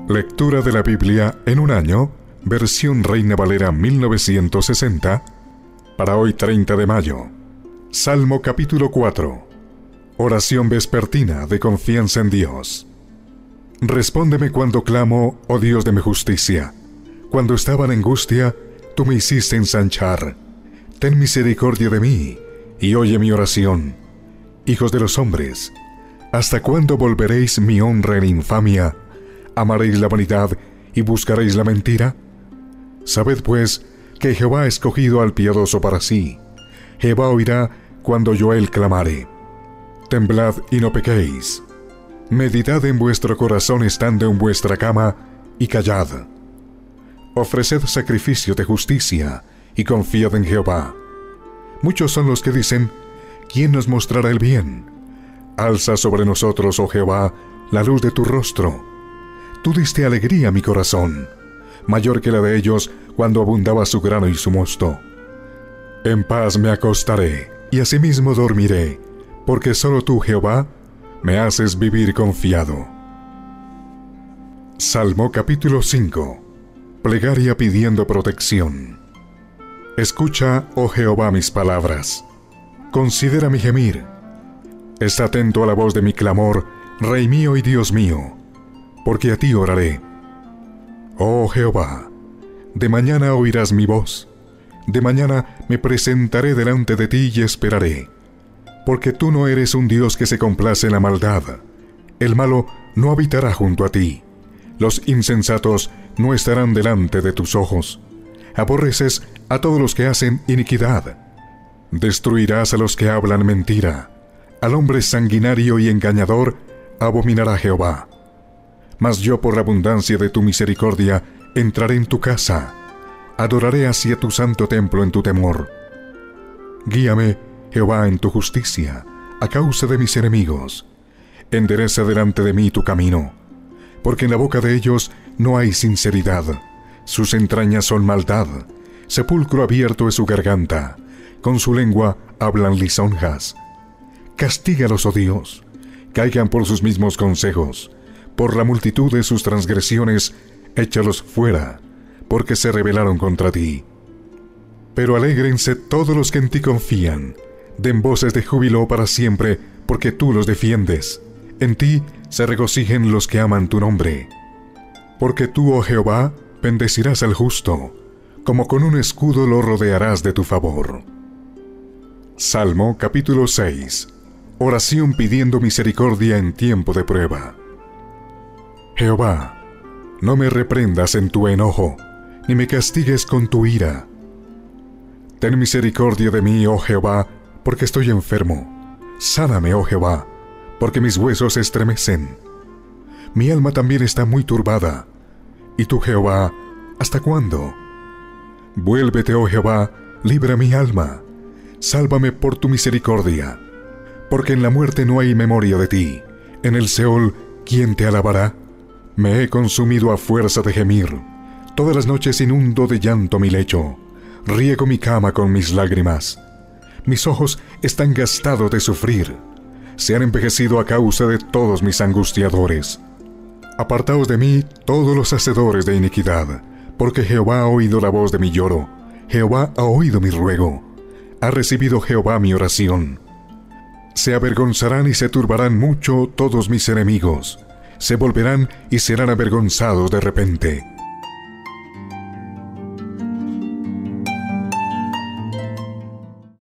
Lectura de la Biblia en un año, versión Reina Valera 1960, para hoy 30 de mayo. Salmo capítulo 4. Oración vespertina de confianza en Dios. Respóndeme cuando clamo, oh Dios de mi justicia. Cuando estaba en angustia, tú me hiciste ensanchar. Ten misericordia de mí, y oye mi oración. Hijos de los hombres, ¿hasta cuándo volveréis mi honra en infamia? ¿Amaréis la vanidad y buscaréis la mentira? Sabed pues que Jehová ha escogido al piadoso para sí. Jehová oirá cuando yo a él clamare. Temblad y no pequéis. Meditad en vuestro corazón estando en vuestra cama, y callad. Ofreced sacrificio de justicia, y confiad en Jehová. Muchos son los que dicen, ¿quién nos mostrará el bien? Alza sobre nosotros, oh Jehová, la luz de tu rostro. Tú diste alegría a mi corazón, mayor que la de ellos cuando abundaba su grano y su mosto. En paz me acostaré, y asimismo dormiré, porque solo tú, Jehová, me haces vivir confiado. Salmo capítulo 5. Plegaria pidiendo protección. Escucha, oh Jehová, mis palabras. Considera mi gemir. Está atento a la voz de mi clamor, Rey mío y Dios mío, porque a ti oraré. Oh Jehová, de mañana oirás mi voz. De mañana me presentaré delante de ti y esperaré. Porque tú no eres un Dios que se complace en la maldad. El malo no habitará junto a ti. Los insensatos no estarán delante de tus ojos. Aborreces a todos los que hacen iniquidad. Destruirás a los que hablan mentira. Al hombre sanguinario y engañador abominará Jehová. Mas yo por la abundancia de tu misericordia entraré en tu casa. Adoraré hacia tu santo templo en tu temor. Guíame, Jehová, en tu justicia, a causa de mis enemigos. Endereza delante de mí tu camino, porque en la boca de ellos no hay sinceridad. Sus entrañas son maldad, sepulcro abierto es su garganta, con su lengua hablan lisonjas. Castígalos, oh Dios, caigan por sus mismos consejos, por la multitud de sus transgresiones, échalos fuera, porque se rebelaron contra ti. Pero alégrense todos los que en ti confían, den voces de júbilo para siempre, porque tú los defiendes. En ti se regocijen los que aman tu nombre. Porque tú, oh Jehová, bendecirás al justo, como con un escudo lo rodearás de tu favor. Salmo capítulo 6. Oración pidiendo misericordia en tiempo de prueba. Jehová, no me reprendas en tu enojo, ni me castigues con tu ira. Ten misericordia de mí, oh Jehová, porque estoy enfermo. Sáname, oh Jehová, porque mis huesos se estremecen. Mi alma también está muy turbada. ¿Y tú, Jehová, hasta cuándo? Vuélvete, oh Jehová, libra mi alma. Sálvame por tu misericordia. Porque en la muerte no hay memoria de ti. En el Seol, ¿quién te alabará? Me he consumido a fuerza de gemir. Todas las noches inundo de llanto mi lecho. Riego mi cama con mis lágrimas. Mis ojos están gastados de sufrir. Se han envejecido a causa de todos mis angustiadores. Apartaos de mí todos los hacedores de iniquidad, porque Jehová ha oído la voz de mi lloro. Jehová ha oído mi ruego. Ha recibido Jehová mi oración. Se avergonzarán y se turbarán mucho todos mis enemigos. Se volverán y serán avergonzados de repente.